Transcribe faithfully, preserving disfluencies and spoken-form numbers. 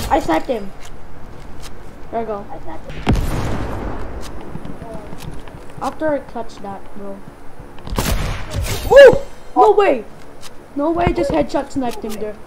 I sniped him. There we go. I sniped him. After I clutch that, bro. Woo! No way! No way, I just headshot sniped him there.